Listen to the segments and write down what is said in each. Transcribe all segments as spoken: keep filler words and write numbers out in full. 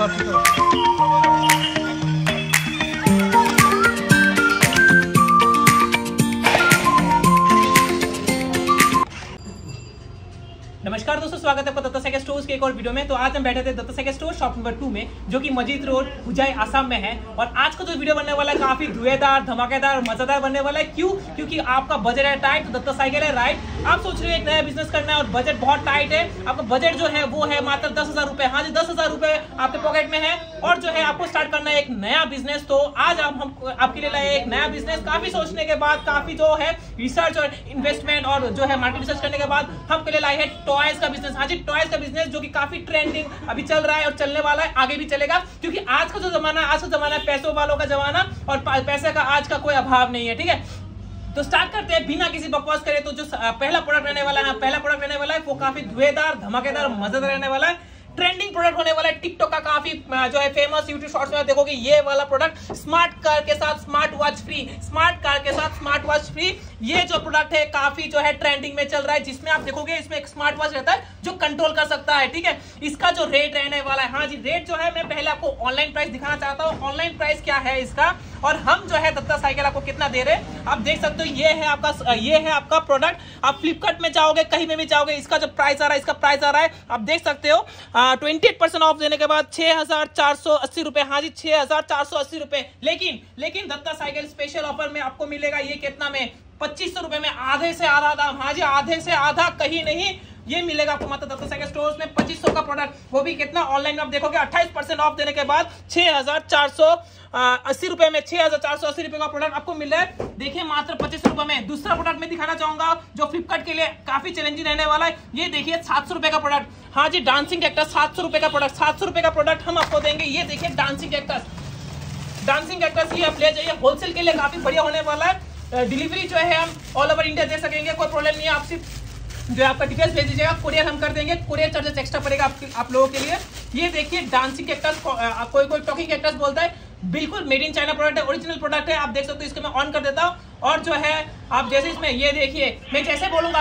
नमस्कार दोस्तों, स्वागत है आपका दत्ता साइकिल स्टोर्स के एक और वीडियो में। तो आज हम बैठे थे Datta cycle store shop number two में, जो कि मजीद रोड हुजाई आसाम में है। और आज का जो वीडियो बनने वाला है काफी धुएंधार, धमाकेदार और मजेदार बनने वाला है। क्यों? क्योंकि आपका बजट है टाइट तो दत्ता साइकिल है राइट। आप सोच रहे हो एक नया बिजनेस करना है और बजट बहुत टाइट है, आपका बजट जो है वो है मात्र दस हजार रुपए। हाँ जी, दस हजार रुपए आपके पॉकेट में है और जो है आपको स्टार्ट करना है एक नया बिजनेस। तो आज हम, हम आपके लिए लाए एक नया बिजनेस। काफी सोचने के बाद, काफी जो है रिसर्च और इन्वेस्टमेंट और जो है मार्केट रिसर्च करने के बाद हमके लिए लाए है टॉयज का बिजनेस। हाँ जी, टॉयज का बिजनेस जो कि काफी ट्रेंडिंग अभी चल रहा है और चलने वाला है, आगे भी चलेगा। क्योंकि आज का जो जमाना है, आज का जमाना है पैसों वालों का जमाना और पैसे का आज का कोई अभाव नहीं है। ठीक है, तो स्टार्ट करते हैं बिना किसी बकवास करे। तो जो पहला प्रोडक्ट रहने वाला है पहला प्रोडक्ट रहने वाला है वो काफी धुएंधार, धमाकेदार, मजेदार रहने वाला है। ट्रेंडिंग प्रोडक्ट होने वाला है, टिकटॉक का काफी जो है फेमस यूट्यूब शॉर्ट्स में देखोगे ये वाला प्रोडक्ट। स्मार्ट कार के साथ smart watch free, smart car के साथ स्मार्ट वॉच फ्री। ये जो प्रोडक्ट है काफी जो है ट्रेंडिंग में चल रहा है, जिसमें आप देखोगे इसमें एक स्मार्ट वॉच रहता है जो कंट्रोल कर सकता है। ठीक है, इसका जो रेट रहने वाला है, हाँ जी रेट जो है मैं पहले आपको ऑनलाइन प्राइस दिखाना चाहता हूँ। ऑनलाइन प्राइस क्या है इसका और हम जो है दत्ता साइकिल आपको कितना दे रहे हैं आप देख सकते हो। ये है आपका ये है आपका प्रोडक्ट। आप फ्लिपकार्ट में जाओगे, कहीं में भी जाओगे, इसका जो प्राइस आ रहा है इसका प्राइस आ रहा है आप देख सकते हो ट्वेंटी एट परसेंट ऑफ देने के बाद छह हजार चार सौ अस्सी रुपए। हाँ जी, छह हजार चार सौ अस्सी रुपए। लेकिन लेकिन दत्ता साइकिल स्पेशल ऑफर में आपको मिलेगा ये कितना में? पच्चीस सौ रुपए में, आधे से आधा दाम। हाँ जी, आधे से आधा, कहीं नहीं, ये मिलेगा आपको मात्र दत्ता साइकिल स्टोर्स में पच्चीस सौ का प्रोडक्ट, वो भी कितना ऑनलाइन आप देखोगे अट्ठाईस परसेंट ऑफ देने के बाद छह हजार चार सौ अस्सी रुपए में, छह हजार चार सौ अस्सी रुपए का प्रोडक्ट आपको मिल रहा है। देखिए मात्र पच्चीस रुपए में। दूसरा प्रोडक्ट मैं दिखाना चाहूंगा जो फ्लिपकार्ट के लिए काफी चैलेंजिंग रहने वाला है। ये देखिए सात सौ रुपए का प्रोडक्ट। हाँ जी, डांसिंग कैक्टस सात सौ रुपए का प्रोडक्ट। सात सौ रुपए का प्रोडक्ट हम आपको देंगे। ये देखिए डांसिंग कैक्टस, डांसिंग कैक्टस ये आप ले जाइए, होलसेल के लिए काफी बढ़िया होने वाला है। डिलीवरी जो है हम ऑल ओवर इंडिया दे सकेंगे, कोई प्रॉब्लम नहीं है। आप सिर्फ जो आपका डिटेल्स भेज दीजिएगा, कुरियर हम कर देंगे। कुरियर चार्जेस एक्स्ट्रा पड़ेगा आप, आप लोगों के लिए। ये देखिए डांसिंग कैक्टस, कोई कोई टॉकिंग कैक्टस बोलता है, बिल्कुल मेड इन चाइना प्रोडक्ट है, ओरिजिनल प्रोडक्ट है। आप देख सकते हो, इसको मैं ऑन कर देता हूँ और जो है आप जैसे इसमें ये देखिए मैं जैसे बोलूंगा,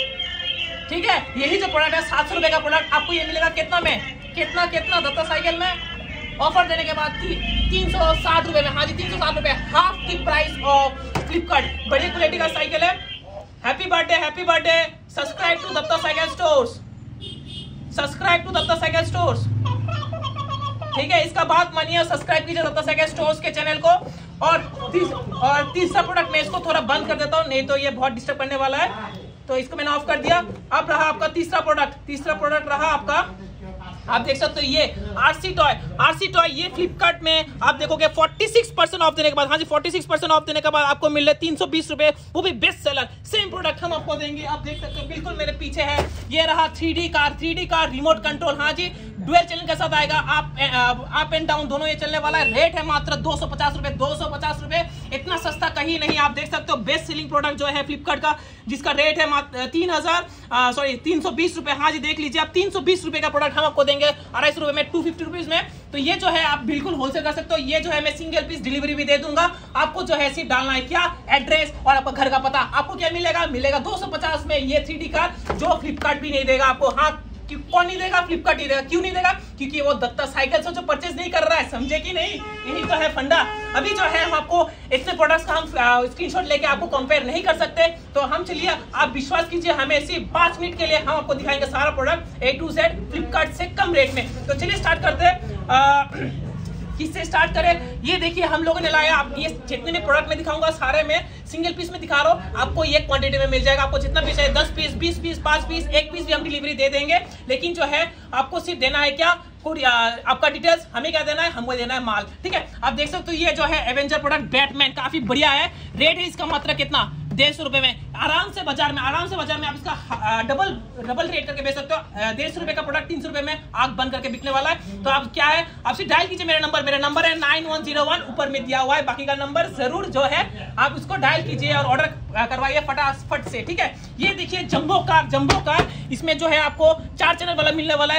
ठीक है, यही जो प्रोडक्ट है सात सौ रुपए का प्रोडक्ट आपको ये मिलेगा कितना में? कितना कितना दत्ता साइकिल में ऑफर देने के बाद तीन सौ साठ रुपए में। हाँ जी, तीन सौ साठ रुपए, हाफ की प्राइस ऑफ फ्लिपकार्ट। बड़ी क्वालिटी का साइकिल है। Happy birthday, happy birthday. Subscribe to Datta cycle stores, subscribe to Datta cycle stores. ठीक है, इसका बात मानिए, सब्सक्राइब कीजिए दत्ता साइकिल स्टोर्स के चैनल को। और तीस, और तीसरा प्रोडक्ट मैं इसको थोड़ा बंद कर देता हूँ, नहीं तो ये बहुत डिस्टर्ब करने वाला है। तो इसको मैंने ऑफ कर दिया। अब रहा आपका तीसरा प्रोडक्ट। तीसरा प्रोडक्ट रहा आपका, आप देख सकते हो, ये आरसी टॉय। आरसी टॉय ये फ्लिपकार्ट में आप देखोगे छियालीस परसेंट ऑफ देने के बाद, हाँ जी छियालीस परसेंट ऑफ देने के बाद आपको मिल रहा है तीन सौ बीस रुपए, वो भी बेस्ट सेलर। सेम प्रोडक्ट हम आपको देंगे। आप देख सकते हो बिल्कुल मेरे पीछे है, ये रहा three D car. Three D car remote control, हाँ जी डुअल चैनल के साथ आएगा, आप अप एंड डाउन दोनों ये चलने वाला है। रेट है मात्र दो सौ पचास रुपए, दो सौ पचास रुपए, इतना सस्ता कहीं नहीं। आप देख सकते हो बेस्ट सेलिंग प्रोडक्ट जो है फ्लिपकार्ट का, जिसका रेट है मात्र तीन हजार सॉरी तीन सौ बीस रुपए। हाँ जी, देख लीजिए आप, तीन सौ बीस रुपए का प्रोडक्ट हम आपको देंगे अढ़ाई सौ रुपए में, टू फिफ्टी रुपीज में। तो ये जो है आप बिल्कुल होलसेल कर सकते हो। ये जो है मैं सिंगल पीस डिलीवरी भी दे दूंगा। आपको जो है सिर्फ डालना है क्या, एड्रेस और आपका घर का पता। आपको क्या मिलेगा? मिलेगा दो सौ पचास में ये थ्री डी कार, जो फ्लिपकार्ट भी नहीं देगा आपको। हाँ, कौन नहीं देगा? फ्लिपकार्ट ही देगा। क्यों नहीं देगा? क्योंकि वो दत्ता साइकिल से जो परचेज नहीं कर रहा है, समझे कि नहीं? यही तो है फंडा। अभी जो है हम आपको इतने प्रोडक्ट्स का हम स्क्रीनशॉट लेके आपको कंपेयर नहीं कर सकते। तो हम चलिए, आप विश्वास कीजिए, हमें सिर्फ पांच मिनट के लिए हम आपको दिखाएंगे सारा product A to Z Flipkart से कम रेट में। तो चलिए स्टार्ट करते हैं। किससे स्टार्ट करें? ये देखिए हम लोगों ने लाया, आप ये जितने भी प्रोडक्ट में दिखाऊंगा सारे में सिंगल पीस में दिखा रहा हूँ, आपको ये क्वांटिटी में मिल जाएगा। आपको जितना पीस है, दस पीस, बीस पीस, पांच पीस, एक पीस भी हम डिलीवरी दे देंगे। लेकिन जो है आपको सिर्फ देना है क्या, आपका डिटेल्स, हमें क्या देना है, हमको देना है माल। ठीक है, आप देख सकते हो ये जो है एवेंजर प्रोडक्ट बैटमैन काफी बढ़िया है। रेट है इसका मात्र कितना? डेढ़ सौ रुपए में। आराम से बाजार में आराम से बाजार में आप इसका डबल डबल रेट करके बेच सकते हो। डेढ़ सौ रुपए का प्रोडक्ट तीन सौ रुपए में आग बंद करके बिकने वाला है। तो आप क्या है, आप सिर्फ डायल कीजिए मेरा नंबर। मेरा नंबर है नाइन वन जीरो वन, ऊपर में दिया हुआ है। बाकी का नंबर जरूर जो है आप उसको डायल कीजिए और ऑर्डर करवाइए फटाफट से। ठीक है, ये देखिए जंबो कार, जंबो कार इसमें जो है आपको चार चैनल वाला मिलने वाला है,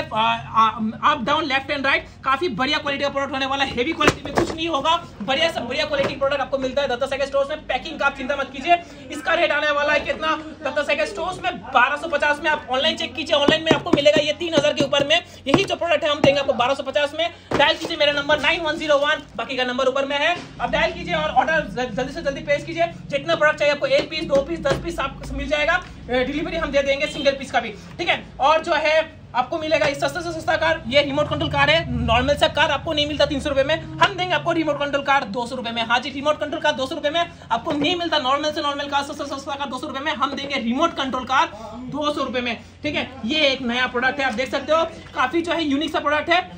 up down left and right. काफी बढ़िया क्वालिटी का प्रोडक्ट होने वाला है, हेवी क्वालिटी में कुछ नहीं होगा, बढ़िया से बढ़िया क्वालिटी प्रोडक्ट आपको मिलता है दत्ता साइकिल स्टोर्स में। पैकिंग का आप चिंता मत कीजिए। इसका रेट आने वाला है कितना दत्ता साइकिल स्टोर्स में, बारह सौ पचास में। आप ऑनलाइन चेक कीजिए, ऑनलाइन में आपको मिलेगा ये तीन हजार के ऊपर में। यही जो प्रोडक्ट है हम देंगे आपको बारह सौ पचास में। डायल कीजिए मेरा number nine one zero one, बाकी का नंबर ऊपर में है, अब डायल कीजिए और ऑर्डर जल्दी से जल्दी प्लेस कीजिए। जितना प्रोडक्ट चाहिए आपको, एक पीस, दो पीस, दस पीस आपको मिल जाएगा। डिलीवरी हम दे देंगे सिंगल पीस का भी, ठीक है। और जो है आपको मिलेगा इस सस्ता से सस्ता कार, ये रिमोट कंट्रोल कार है। नॉर्मल सा कार आपको नहीं मिलता तीन सौ रुपए में, हम देंगे आपको रिमोट कंट्रोल कार दो सौ रुपए में। हाँ जी, रिमोट कंट्रोल कार दो सौ रुपए में आपको नहीं मिलता। नॉर्मल से नॉर्मल कार, सस्ता सस्ता कार दो सौ रुपए में, हम देंगे रिमोट कंट्रोल कार दो सौ रुपए में, ठीक है। ये एक नया प्रोडक्ट है, आप देख सकते हो, काफी जो है यूनिक सा प्रोडक्ट है।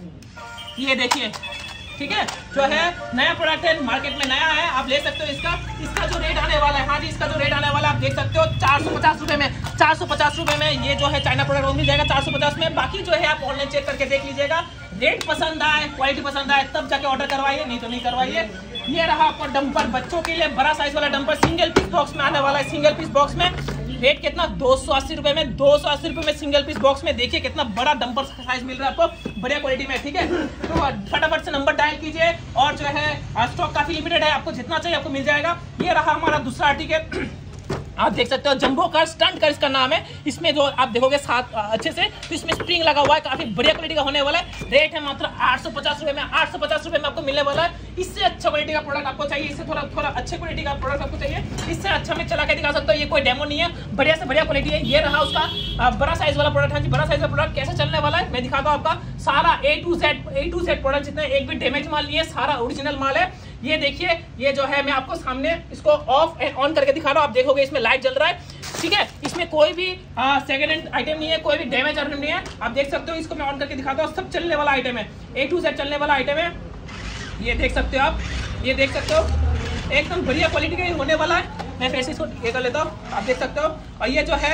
ये देखिए, ठीक है, जो है नया प्रोडक्ट है, मार्केट में नया है, आप ले सकते हो इसका। इसका जो रेट आने वाला है, हाँ जी, इसका जो रेट आने वाला है आप देख सकते हो चार सौ पचास रुपए में। चार सौ पचास रुपए में ये जो है चाइना प्रोडक्ट वो मिल जाएगा चार सौ पचास में। बाकी जो है आप ऑनलाइन चेक करके देख लीजिएगा, रेट पसंद आए, क्वालिटी पसंद आए तब जाके ऑर्डर करवाइए, नहीं तो नहीं करवाइए। ये रहा आपका डंपर, बच्चों के लिए बड़ा साइज वाला डंपर, सिंगल पीस बॉक्स में आने वाला है। सिंगल पीस बॉक्स में रेट कितना, दो सौ अस्सी रुपए में, दो सौ अस्सी रुपए में सिंगल पीस बॉक्स में। देखिए कितना बड़ा डंपर साइज मिल रहा है आपको, बढ़िया क्वालिटी में, ठीक है। तो फटाफट से नंबर डायल कीजिए और जो है स्टॉक काफी लिमिटेड है, आपको जितना चाहिए आपको मिल जाएगा। ये रहा हमारा दूसरा आर्टिकल, आप देख सकते हो, जंबो कार, स्टंट कार इसका नाम है। इसमें जो आप देखोगे साथ अच्छे से, तो इसमें स्प्रिंग लगा हुआ है, काफी बढ़िया क्वालिटी का होने वाला है। रेट है मात्र आठ सौ पचास रुपए में, आठ सौ पचास रुपए में आपको मिलने वाला है। इससे अच्छा क्वालिटी का प्रोडक्ट आपको चाहिए, इससे थोड़ा थोड़ा अच्छे क्वालिटी का प्रोडक्ट आपको चाहिए, इससे अच्छा मैं चला के दिखा सकता हूँ। ये कोई डेमो नहीं है, बढ़िया से बढ़िया क्वालिटी है। ये रहा उसका बड़ा साइज वाला प्रोडक्ट है जी, बड़ा साइज का प्रोडक्ट कैसे चलने वाला है मैं दिखाता हूँ आपका। सारा A to Z A to Z product, जितना एक भी डैमेज माल नहीं है, सारा ओरिजिनल माल है। ये देखिए, ये जो है मैं आपको सामने इसको ऑफ एंड ऑन करके दिखा रहा हूँ, आप देखोगे इसमें लाइट जल रहा है, ठीक है। इसमें कोई भी सेकंड हैंड आइटम नहीं है, कोई भी डैमेज आइटम नहीं है, आप देख सकते हो। इसको मैं ऑन करके दिखाता हूँ, सब चलने वाला आइटम है, ए टू जेड चलने वाला आइटम है। ये देख सकते हो आप, ये देख सकते हो, एकदम बढ़िया क्वालिटी का होने वाला है। मैं फिर से इसको ये कर लेता हूँ, आप देख सकते हो। और ये जो है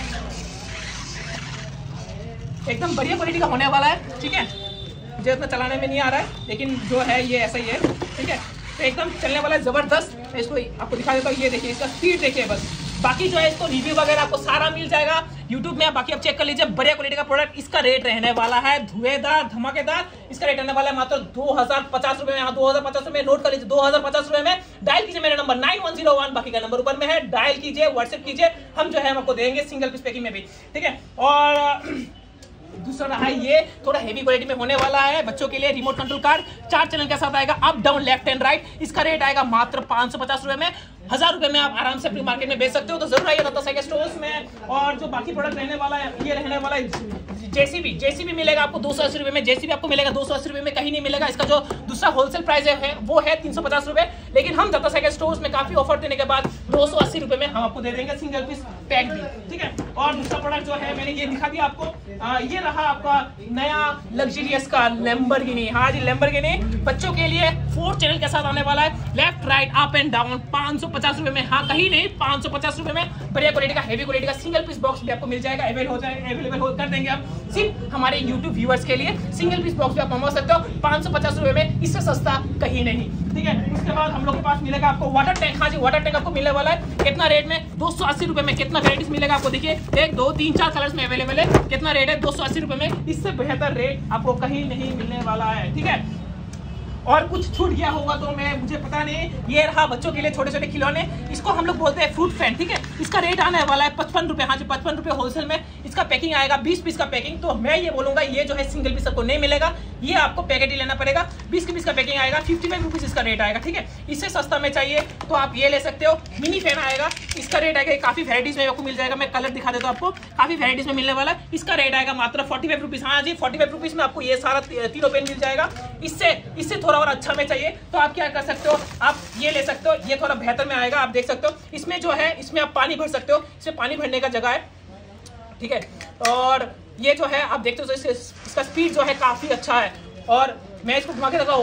एकदम बढ़िया क्वालिटी का होने वाला है, ठीक है। मुझे इतना चलाने में नहीं आ रहा है, लेकिन जो है ये ऐसा ही है, ठीक है। तो एकदम चलने वाला है जबरदस्त। मैं इसको आपको दिखा देता हूँ, ये देखिए इसका स्पीड देखिए बस। बाकी जो है इसको रिव्यू वगैरह आपको सारा मिल जाएगा यूट्यूब में, बाकी आप चेक कर लीजिए, बढ़िया क्वालिटी का प्रोडक्ट। इसका रेट रहने वाला है धुएदार, धमाकेदार। इसका रेट रहने वाला है मात्र दो हजार पचास रुपए में। यहाँ दो हजार पचास रुपए नोट कर लीजिए, दो हजार पचास रुपए में। डायल कीजिए मेरा number nine one zero one, बाकी का नंबर ऊपर में है, डायल कीजिए, व्हाट्सएप कीजिए, हम जो है हम आपको देंगे सिंगल पीस पैकिंग में भी, ठीक है। और दूसरा रहा ये थोड़ा हेवी क्वालिटी में होने वाला है, बच्चों के लिए रिमोट कंट्रोल कार, चार चैनल के साथ आएगा, up down left and right. इसका रेट आएगा मात्र पांच सौ पचास रुपए में। हजार रुपए में आप आराम से अपनी मार्केट में बेच सकते हो, तो जरूर आइए दत्ता साइकिल स्टोर्स में। और जो बाकी प्रोडक्ट रहने वाला है, ये रहने वाला है जेसीबी, जेसीबी मिलेगा आपको दो सौ अस्सी रुपए में। जेसीबी आपको मिलेगा दो सौ अस्सी रुपए में, कहीं नहीं मिलेगा। इसका जो दूसरा होलसेल प्राइस है वो है तीन सौ पचास रुपए, लेकिन हम दत्ता साइकिल स्टोर्स में काफी ऑफर देने के बाद दो सौ अस्सी रुपए में हम आपको दे देंगे सिंगल पीस पैक भी, ठीक है। और दूसरा प्रोडक्ट जो है मैंने ये दिखा दिया आपको, आ, ये रहा आपका नया लग्जरियस का लैम्बोर्गिनी। हाँ जी, लैम्बोर्गिनी बच्चों के लिए फोर चैनल के साथ आने वाला है, left right up and down, पांच सौ पचास रुपए में। हाँ, कहीं नहीं, पांच सौ पचास रुपए में बढ़िया क्वालिटी का हेवी क्वालिटी का सिंगल पीस बॉक्स भी आपको मिल जाएगा, अवेलेबल हो जाएगा, अवेलेबल हो कर देंगे हम सिर्फ हमारे यूट्यूब व्यूअर्स के लिए। सिंगल पीस बॉक्स भी आप मंगवा सकते हो पांच सौ पचास रुपए में, इससे सस्ता कहीं नहीं, ठीक है। उसके बाद हम लोग के पास मिलेगा आपको वाटर टैंक। हाँ जी, वाटर टैंक आपको मिलने वाला है कितना रेट में, दो सौ अस्सी रुपए में। कितना वेराइटीज मिलेगा आपको, देखिए एक दो तीन चार कलर्स में अवेलेबल है। कितना रेट है, दो सौ अस्सी रुपए में। इससे बेहतर रेट आपको कहीं नहीं मिलने वाला है, ठीक है। और कुछ छूट गया होगा तो मैं मुझे पता नहीं। ये रहा बच्चों के लिए छोटे छोटे खिलौने, इसको हम लोग बोलते हैं फ्रूट फैन, ठीक है। इसका रेट आने वाला है पचपन रुपए। हाँ जी, पचपन रुपए होलसेल में इसका पैकिंग आएगा, बीस पीस का पैकिंग। तो मैं ये बोलूंगा ये जो है सिंगल पीस आपको नहीं मिलेगा, ये आपको पैकेट ही लेना पड़ेगा। बीस के पीस का पैकिंग आएगा, फिफ्टी फाइव रुपीज इसका रेट आएगा, ठीक है। इससे सस्ता में चाहिए तो आप ये ले सकते हो। मिनी फैन आएगा, इसका रेट आएगा, काफी वेराइटीज में आपको मिल जाएगा। मैं कलर दिखा देता हूँ आपको, काफी वेराइटीज में मिलने वाला है। इसका रेट आएगा मात्र फोर्टी फाइव रुपीज। हाँ जी, फोर्टी फाइव रुपीज में आपको ये सारा तीनों पेन मिल जाएगा। इससे इससे थोड़ा और अच्छा में चाहिए तो आप क्या कर सकते हो, आप ये ले सकते हो, ये थोड़ा बेहतर में आएगा। आप देख सकते हो इसमें जो है, इसमें आप पानी भर सकते हो, इसमें पानी भरने का जगह है, ठीक है। और ये जो है आप देखते हो इसका स्पीड जो है काफी अच्छा है। और मैं इसको घुमा के देखा,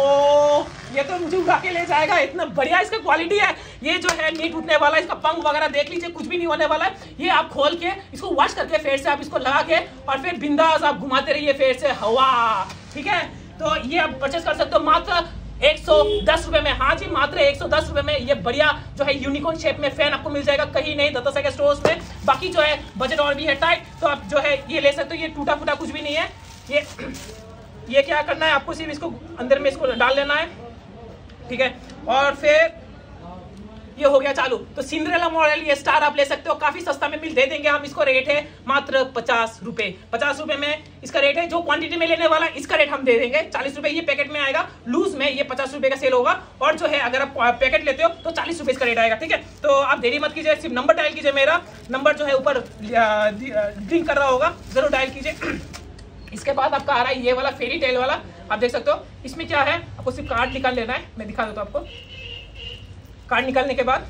ओ ये तो मुझे उड़ा के ले जाएगा, इतना बढ़िया इसका क्वालिटी है। ये जो है नीट उठने वाला है, इसका पंख वगैरह देख लीजिए, कुछ भी नहीं होने वाला है। ये आप खोल के इसको वॉश करके फिर से आप इसको लगा के और फिर बिंदास आप घुमाते रहिए फिर से हवा, ठीक है। तो ये आप परचेस कर सकते हो मात्र एक सौ दस रुपए में। हाँ जी, मात्र एक सौ दस रुपए में ये बढ़िया जो है यूनिकॉर्न शेप में फैन आपको मिल जाएगा, कहीं नहीं दत्ता साइकिल स्टोर्स में। बाकी जो है बजट और भी है टाइट, तो आप जो है ये ले सकते हो। ये टूटा फूटा कुछ भी नहीं है। ये ये क्या करना है आपको, सिर्फ इसको अंदर में इसको डाल लेना है, ठीक है। और फिर ये हो गया चालू। तो सिंड्रेला मॉडल ये स्टार आप ले सकते हो, काफी सस्ता में मिल दे देंगे हम इसको। रेट है मात्र पचास रुपए पचास रुपए में इसका रेट है। जो क्वांटिटी में लेने वाला इसका रेट हम दे देंगे चालीस रुपए। ये पैकेट में आएगा, लूज में ये पचास रुपए का सेल होगा, और जो है अगर आप पैकेट लेते हो तो चालीस रुपए इसका रेट आएगा, ठीक है। तो आप देरी मत कीजिए, सिर्फ नंबर डायल कीजिए। मेरा नंबर जो है ऊपर लिंक कर रहा होगा, जरूर डायल कीजिए। इसके बाद आपका आ रहा है ये वाला फेरी टेल वाला, आप देख सकते हो। इसमें क्या है, आपको सिर्फ कार्ड निकाल लेना है। मैं दिखा देता हूं आपको। कार्ड निकालने के बाद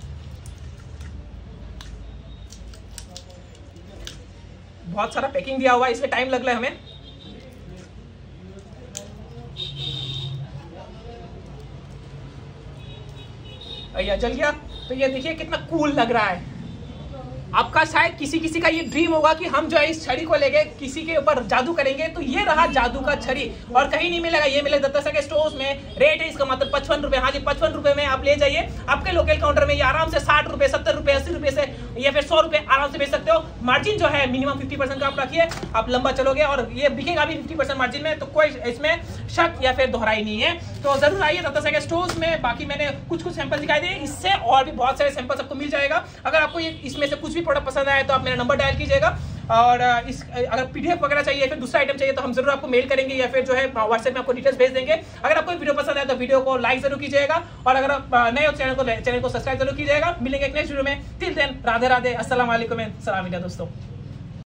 बहुत सारा पैकिंग दिया हुआ है, इसमें टाइम लग रहा है हमें। भैया जल गया। तो ये देखिए कितना कूल लग रहा है। आपका शायद किसी किसी का ये ड्रीम होगा कि हम जो है इस छड़ी को लेके किसी के ऊपर जादू करेंगे, तो ये रहा जादू का छड़ी, और कहीं नहीं मिलेगा। ये मिलेगा दत्ता साइकिल स्टोर्स में। रेट है इसका मात्र पचपन रुपए। हाँ जी, पचपन रुपए में आप ले जाइए। आपके लोकल काउंटर में ये आराम से साठ रुपए, सत्तर रुपए, अस्सी रुपए से या फिर सौ रुपए आराम से बेच सकते हो। मार्जिन जो है मिनिमम फिफ्टी परसेंट का आप रखिए, आप लंबा चलोगे, और ये बिकेगा भी फिफ्टी परसेंट मार्जिन में। तो कोई इसमें शक या फिर दोहराई नहीं है। तो जरूर आइए दत्ता साइकिल स्टोर्स में। बाकी मैंने कुछ कुछ सैंपल दिखाई दिए, इससे और भी बहुत सारे सैंपल आपको मिल जाएगा। अगर आपको ये इसमें से कुछ भी प्रोडक्ट पसंद आए तो मेरा नंबर डायल कीजिएगा। और इस अगर पीडीएफ वगैरह चाहिए, फिर दूसरा आइटम चाहिए, तो हम जरूर आपको मेल करेंगे, या फिर जो है व्हाट्सएप में आपको डिटेल्स भेज देंगे। अगर आपको वीडियो पसंद आए तो वीडियो को लाइक जरूर कीजिएगा, और अगर आप नए हो चैनल को चैनल को सब्सक्राइब जरूर कीजिएगा। मिलेंगे एक नेक्स्ट वीडियो में। टिल देन राधे राधे, अस्सलाम वालेकुम, सलाम दोस्तों।